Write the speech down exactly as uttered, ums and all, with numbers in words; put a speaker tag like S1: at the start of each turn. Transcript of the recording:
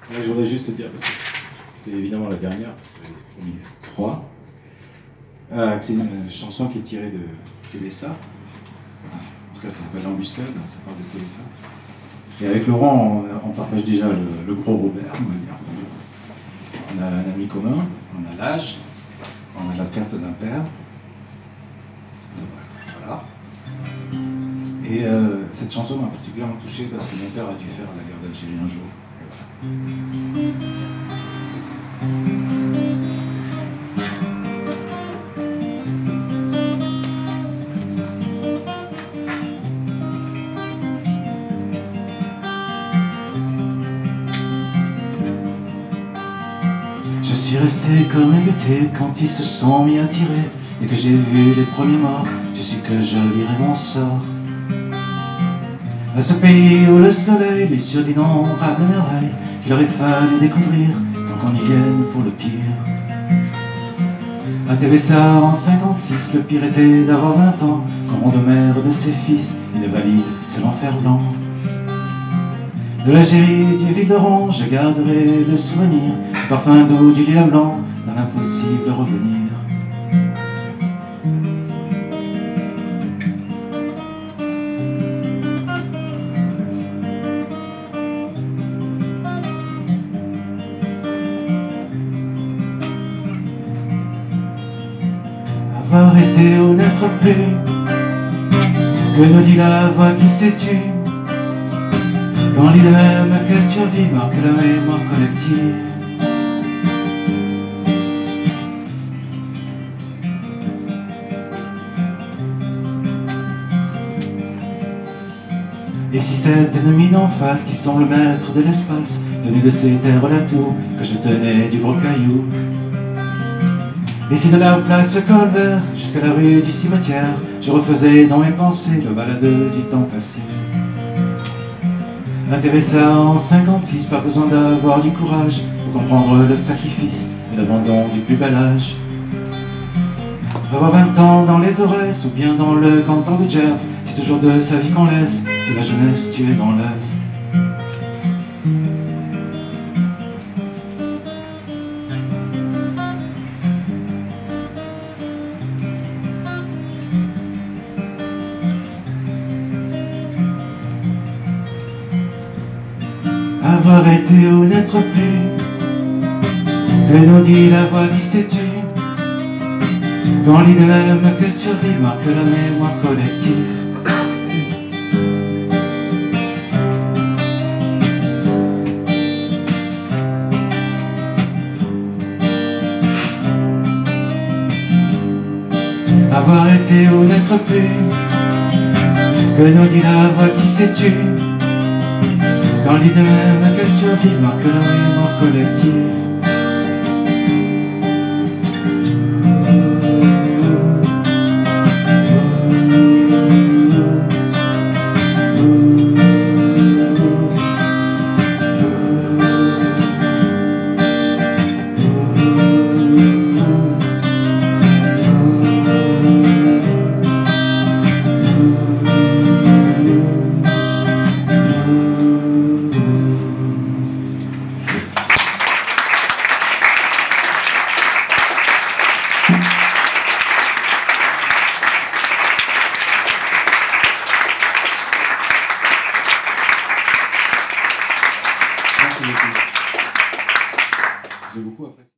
S1: Là, je voudrais juste te dire, parce que c'est évidemment la dernière, parce que j'en ai mis trois, euh, que c'est une chanson qui est tirée de Télessa. En tout cas, ça s'appelle L'Embuscade, ça parle de Télessa. Et avec Laurent, on, on partage déjà le, le gros Robert, on va dire. On a un ami commun, on a l'âge, on a la perte d'un père. Voilà. Et euh, cette chanson m'a particulièrement touché parce que mon père a dû faire la guerre d'Algérie un jour. Je suis resté comme hébété quand ils se sont mis à tirer. Et que j'ai vu les premiers morts, j'ai su que je lirais mon sort. À ce pays où le soleil lui sur d'innombrables merveilles qu'il aurait fallu découvrir sans qu'on y vienne pour le pire. À Télessa en cinquante-six, le pire était d'avoir vingt ans, quand de mère de ses fils, une valise, c'est l'enfer blanc. De l'Algérie, du Ville-de-Ron, je garderai le souvenir du parfum doux du lilas blanc, dans l'impossible revenir. Avoir été ou n'être plus, que nous dit la voix qui s'est tue, quand l'idée même qu'elle survive marque la mémoire collective. Et si cet ennemi d'en face qui semble maître de l'espace, tenu de ces terres la tour, que je tenais du gros caillou. Et si de la place Colbert jusqu'à la rue du cimetière, je refaisais dans mes pensées le baladeur du temps passé. Intéressant en cinquante-six, pas besoin d'avoir du courage pour comprendre le sacrifice et l'abandon du plus bel âge. Avoir vingt ans dans les Aurès ou bien dans le canton de Gerf, c'est toujours de sa vie qu'on laisse, c'est la jeunesse tuée dans l'œuf. Avoir été ou n'être plus, que nous dit la voix qui s'est tue, quand l'idée même qu'elle survive marque la mémoire collective. Avoir été ou n'être plus, que nous dit la voix qui s'est tue, quand l'idée même qu'elle survive marque la mémoire collective. J'ai beaucoup apprécié.